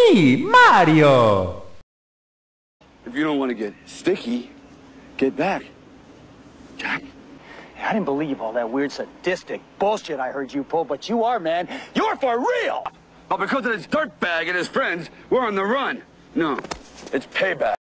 me, Mario. If you don't want to get sticky, get back. Jack? I didn't believe all that weird sadistic bullshit I heard you pull, but you are, man. You're for real! Well, because of this dirtbag and his friends, we're on the run. No, it's payback.